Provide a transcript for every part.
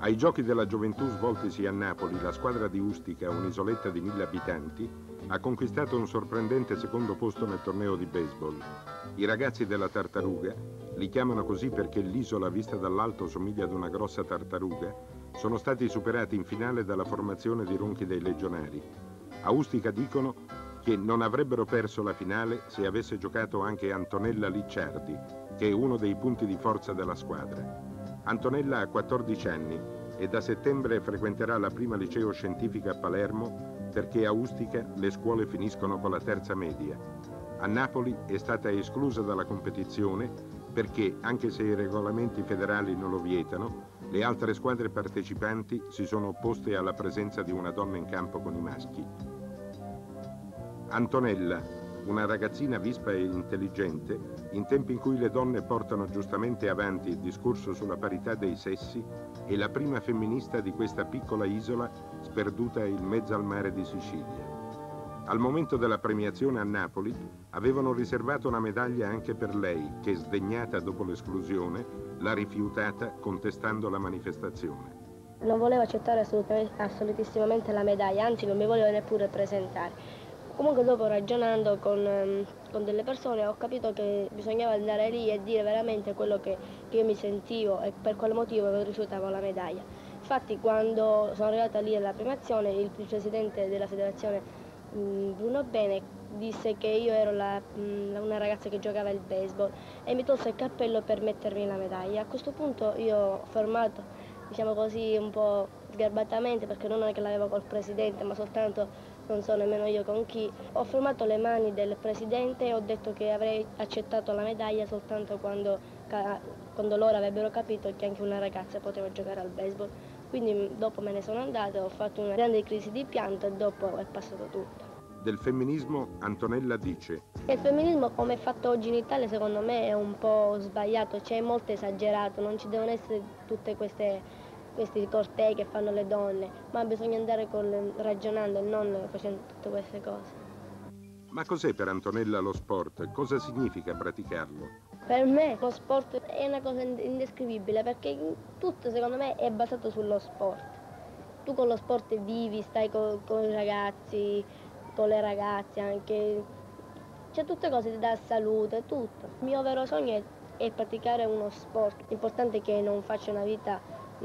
Ai Giochi della Gioventù svoltisi a Napoli, la squadra di Ustica, un'isoletta di 1000 abitanti, ha conquistato un sorprendente secondo posto nel torneo di baseball. I ragazzi della Tartaruga, li chiamano così perché l'isola vista dall'alto somiglia ad una grossa tartaruga, sono stati superati in finale dalla formazione di Ronchi dei Legionari. A Ustica dicono che non avrebbero perso la finale se avesse giocato anche Antonella Licciardi, che è uno dei punti di forza della squadra. Antonella ha 14 anni e da settembre frequenterà la prima liceo scientifica a Palermo perché a Ustica le scuole finiscono con la terza media. A Napoli è stata esclusa dalla competizione perché, anche se i regolamenti federali non lo vietano, le altre squadre partecipanti si sono opposte alla presenza di una donna in campo con i maschi. Antonella, una ragazzina vispa e intelligente, in tempi in cui le donne portano giustamente avanti il discorso sulla parità dei sessi, è la prima femminista di questa piccola isola sperduta in mezzo al mare di Sicilia. Al momento della premiazione a Napoli avevano riservato una medaglia anche per lei, che, sdegnata dopo l'esclusione, l'ha rifiutata contestando la manifestazione. Non volevo accettare assolutissimamente la medaglia, anzi non mi volevo neppure presentare. Comunque dopo, ragionando con delle persone, ho capito che bisognava andare lì e dire veramente quello che io mi sentivo e per quale motivo rifiutavo la medaglia. Infatti quando sono arrivata lì alla premiazione, il presidente della federazione, Bruno Bene, disse che io ero una ragazza che giocava il baseball e mi tolse il cappello per mettermi la medaglia. A questo punto io ho fermato, diciamo così, un po' sgarbatamente, perché non è che l'avevo col presidente, ma soltanto, non so nemmeno io con chi, ho fermato le mani del presidente e ho detto che avrei accettato la medaglia soltanto quando loro avrebbero capito che anche una ragazza poteva giocare al baseball. Quindi dopo me ne sono andata, ho fatto una grande crisi di pianto e dopo è passato tutto. Del femminismo Antonella dice: Il femminismo come è fatto oggi in Italia secondo me è un po' sbagliato, cioè è molto esagerato, non ci devono essere tutte questi cortei che fanno le donne, ma bisogna andare ragionando e non facendo tutte queste cose. Ma cos'è per Antonella lo sport? Cosa significa praticarlo? Per me lo sport è una cosa indescrivibile, perché tutto secondo me è basato sullo sport. Tu con lo sport vivi, stai con i ragazzi, con le ragazze anche, c'è tutte cose, ti dà salute, tutto. Il mio vero sogno è praticare uno sport. L'importante è che non faccia una vita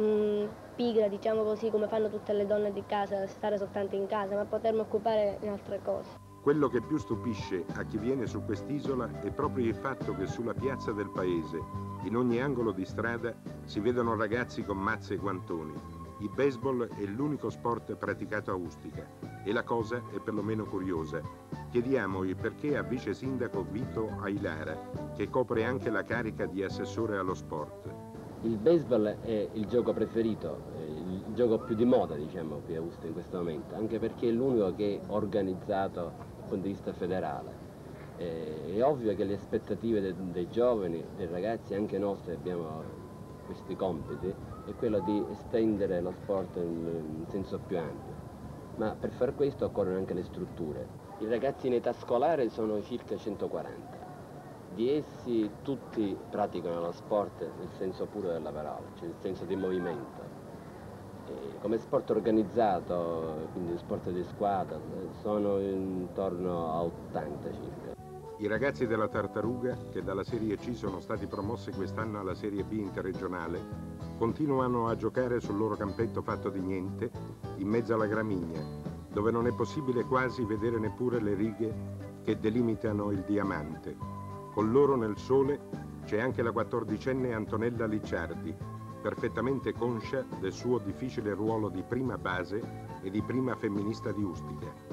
pigra, diciamo così, come fanno tutte le donne di casa, stare soltanto in casa, ma potermi occupare in altre cose. Quello che più stupisce a chi viene su quest'isola è proprio il fatto che sulla piazza del paese, in ogni angolo di strada, si vedono ragazzi con mazze e guantoni. Il baseball è l'unico sport praticato a Ustica e la cosa è perlomeno curiosa. Chiediamo il perché a vice sindaco Vito Ailara, che copre anche la carica di assessore allo sport. Il baseball è il gioco preferito, il gioco più di moda, diciamo, qui a Ustica in questo momento, anche perché è l'unico che è organizzato dal punto di vista federale. È ovvio che le aspettative dei giovani, dei ragazzi, anche nostri, abbiamo questi compiti, è quello di estendere lo sport in senso più ampio. Ma per far questo occorrono anche le strutture. I ragazzi in età scolare sono circa 140. Di essi tutti praticano lo sport nel senso puro della parola, cioè nel senso di movimento. Come sport organizzato, quindi sport di squadra, sono intorno a 80 circa. I ragazzi della Tartaruga, che dalla Serie C sono stati promossi quest'anno alla Serie B interregionale, continuano a giocare sul loro campetto fatto di niente, in mezzo alla gramigna, dove non è possibile quasi vedere neppure le righe che delimitano il diamante. Con loro nel sole c'è anche la 14enne Antonella Licciardi, perfettamente conscia del suo difficile ruolo di prima base e di prima femminista di Ustica.